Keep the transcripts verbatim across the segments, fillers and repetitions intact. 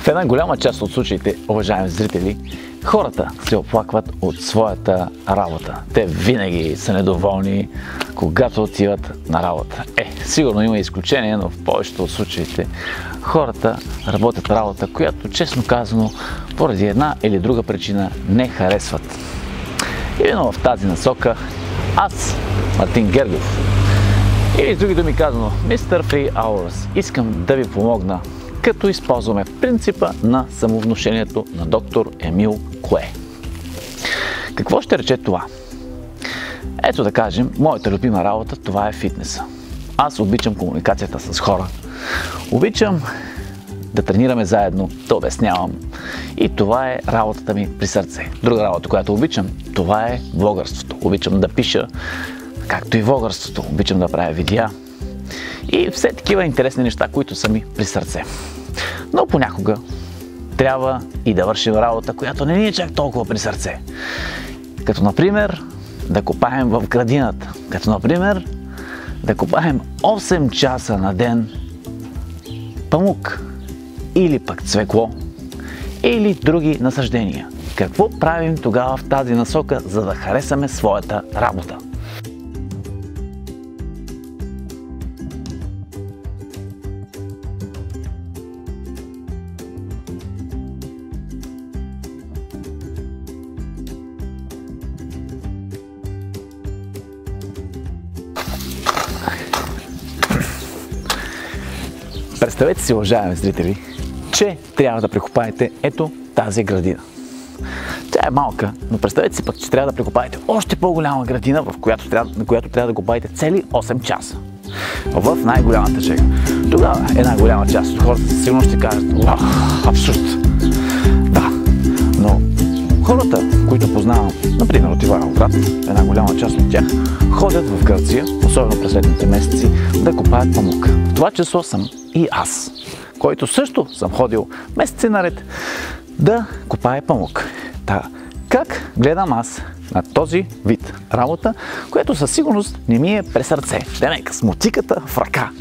една голяма част от случаите, уважаеми зрители, хората се оплакват от своята работа. Те винаги са недоволни, когато отиват на работа. Е, сигурно има изключение, но в повечето от случаите хората работят работа, която, честно казано, поради една или друга причина не харесват. Именно в тази насока аз, Мартин Гергов, или с други думи казано, мистер Free Hours, искам да ви помогна, като използваме принципа на самовнушението на доктор Емил Куе. Какво ще рече това? Ето да кажем, моята любима работа, това е фитнеса. Аз обичам комуникацията с хора. Обичам да тренираме заедно, да обяснявам. И това е работата ми при сърце. Друга работа, която обичам, това е влогърството. Обичам да пиша, както и влогърството. Обичам да правя видеа. И все такива интересни неща, които са ми при сърце. Но понякога трябва и да вършим работа, която не ни е чак толкова при сърце. Като например да копаем в градината. Като например да копаем осем часа на ден памук. Или пък цвекло. Или други насаждения. Какво правим тогава в тази насока, за да харесаме своята работа? Представете си, уважаеми зрители, че трябва да прекопаете ето тази градина. Тя е малка, но представете си пък, че трябва да прекопаете още по-голяма градина, в която трябва, на която трябва да копаете цели осем часа. В най-голямата чега. Тогава една голяма част от хората сигурно ще кажат: вау, абсурд! Да, но хората, които познавам, например от Ивайловград, една голяма част от тях ходят в Гърция, особено през летните месеци, да копаят памук. В това число съм и аз, който също съм ходил месеци наред да копая памук. Та, как гледам аз на този вид работа, което със сигурност не ми е през сърце, демек с мотиката в ръка.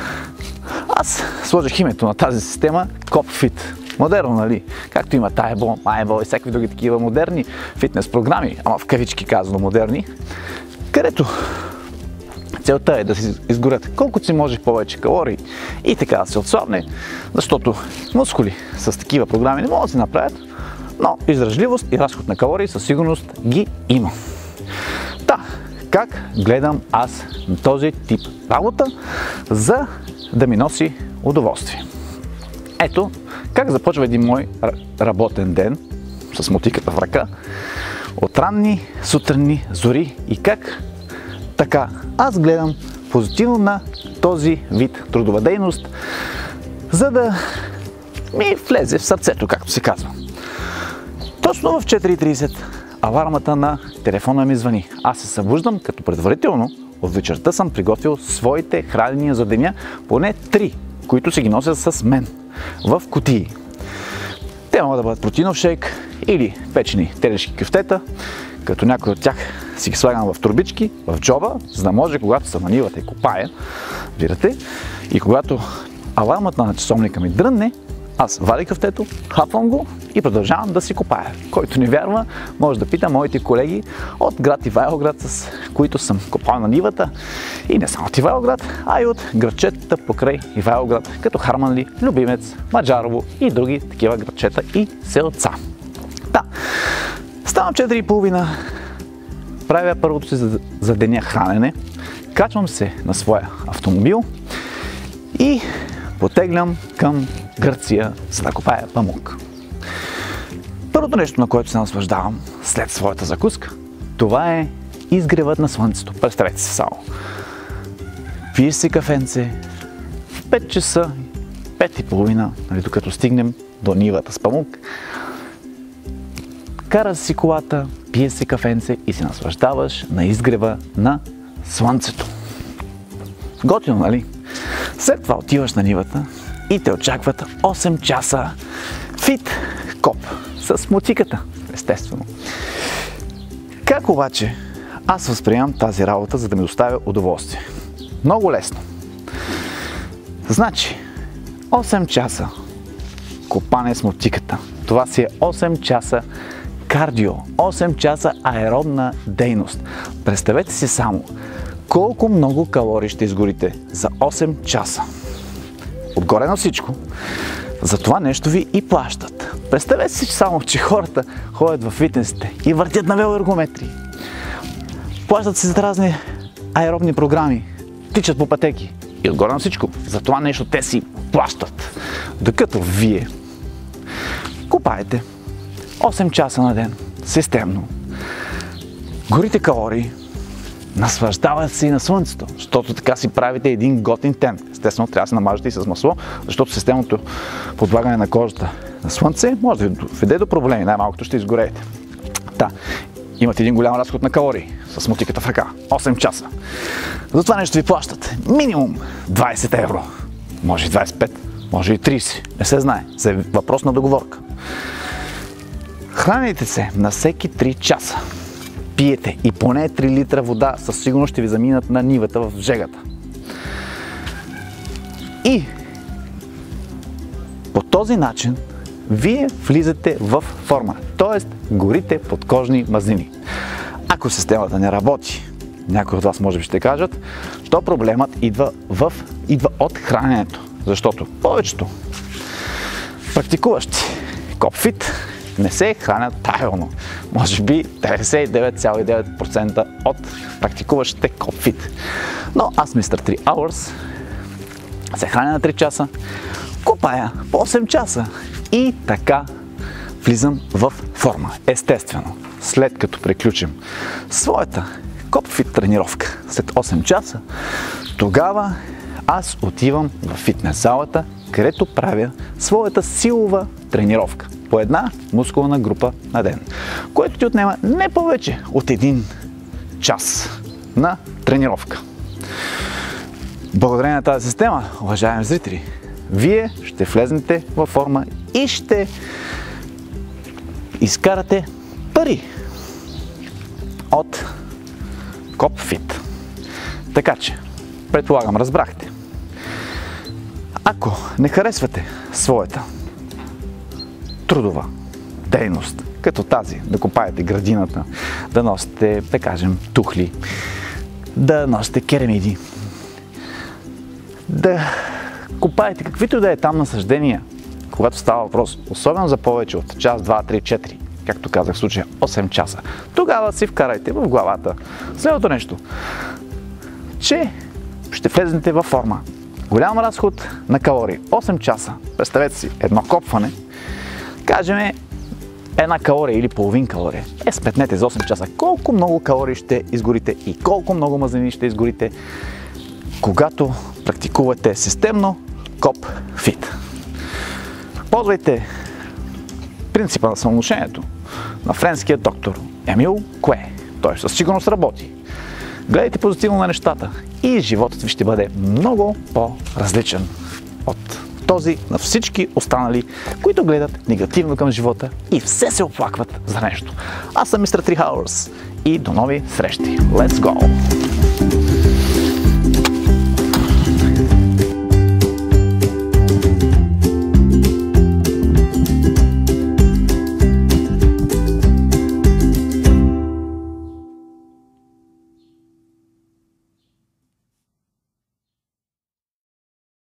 Аз сложих името на тази система CopFit. Модерно, нали? Както има Taebo, Maebo и всякакви други такива модерни фитнес програми, ама в кавички казано модерни, където целта е да си изгорят колкото си може повече калории и така да се отслабне, защото мускули с такива програми не могат да се направят, но издръжливост и разход на калории със сигурност ги има. Та, как гледам аз на този тип работа, за да ми носи удоволствие? Ето как започва един мой работен ден с мотиката в ръка, от ранни сутринни зори, и как така аз гледам позитивно на този вид трудова дейност, за да ми влезе в сърцето, както се казва. Точно в четири и тридесет алармата на телефона ми звъни. Аз се събуждам, като предварително от вечерта съм приготвил своите хранения за деня, поне три, които си ги нося с мен в кутии. Те могат да бъдат протеинов шейк или печени телешки кюфтета, като някой от тях си ги слагам в турбички, в джоба, за да може, когато се манивате и копая, виждате, и когато алармата на часовника ми дрънне, аз вадя кюфтето, хапвам го и продължавам да си копая. Който не вярва, може да пита моите колеги от град Ивайловград, с които съм копал на нивата, и не само от Ивайловград, а и от градчетата покрай Ивайловград, като Харманли, Любимец, Маджарово и други такива градчета и селца. Да, ставам четири и половина, правя първото си за, за деня хранене, качвам се на своя автомобил и потеглям към Гърция, за да копая памук. Първото нещо, на което се наслаждавам след своята закуска, това е изгревът на слънцето. Представете се само. Пиеш си кафенце в пет часа, пет и половина, нали, докато стигнем до нивата с памук. Кара си колата, пие си кафенце и се наслаждаваш на изгрева на слънцето. Готино, нали? След това отиваш на нивата и те очакват осем часа фит коп с мотиката, естествено. Как обаче аз възприемам тази работа, за да ми доставя удоволствие? Много лесно. Значи, осем часа копане с мотиката. Това си е осем часа кардио, осем часа аеробна дейност. Представете си само колко много калории ще изгорите за осем часа. Отгоре на всичко, за това нещо ви и плащат. Представете си само, че хората ходят в фитнесите и въртят на велоергометри. Плащат си за разни аеробни програми, тичат по пътеки. И отгоре на всичко, за това нещо те си плащат. Докато вие копаете осем часа на ден, системно, горите калории, наслаждавате се и на слънцето, защото така си правите един готин тен. Естествено, трябва да се намажете и с масло, защото системното подлагане на кожата на слънце може да ви доведе до проблеми. Най-малкото ще изгореете. Та, имате един голям разход на калории с мотиката в ръка. осем часа. За това нещо ви плащат минимум двайсет евро. Може и двайсет и пет, може и трийсет. Не се знае. За въпрос на договорка. Храните се на всеки три часа. Пиете и поне три литра вода, със сигурност ще ви заминат на нивата в жегата. И по този начин вие влизате в форма, т.е. горите подкожни мазнини. Ако системата не работи, някои от вас може би ще кажат, то проблемът идва, в, идва от храненето. Защото повечето практикуващи копфит не се хранят правилно. Може би деветдесет и девет цяло и девет процента от практикуващите копфит. Но аз, мистер три Hours, се храня на три часа, копая по осем часа и така влизам в форма. Естествено, след като приключим своята копфит тренировка след осем часа, тогава аз отивам в фитнес залата, където правя своята силова тренировка по една мускулна група на ден, което ти отнема не повече от един час на тренировка. Благодарение на тази система, уважаеми зрители, вие ще влезнете във форма и ще изкарате пари от копфит. Така че, предполагам, разбрахте. Ако не харесвате своята трудова дейност, като тази, да копаете градината, да носите, да кажем, тухли, да носите керамиди, да копаете каквито да е там насъждения, когато става въпрос, особено за повече от час, два, три, четири, както казах в случая осем часа, тогава си вкарайте в главата следното нещо, че ще влезнете във форма. Голям разход на калории. осем часа. Представете си едно копване. Кажем една калория или половин калория. Е, сметнете за осем часа колко много калории ще изгорите и колко много мазнини ще изгорите, когато практикувате системно копфит. Ползвайте принципа на самовнушението на френския доктор Емил Куе. Той със сигурност работи. Гледайте позитивно на нещата и животът ви ще бъде много по-различен от този на всички останали, които гледат негативно към живота и все се оплакват за нещо. Аз съм мистер три Hours и до нови срещи. Let's go!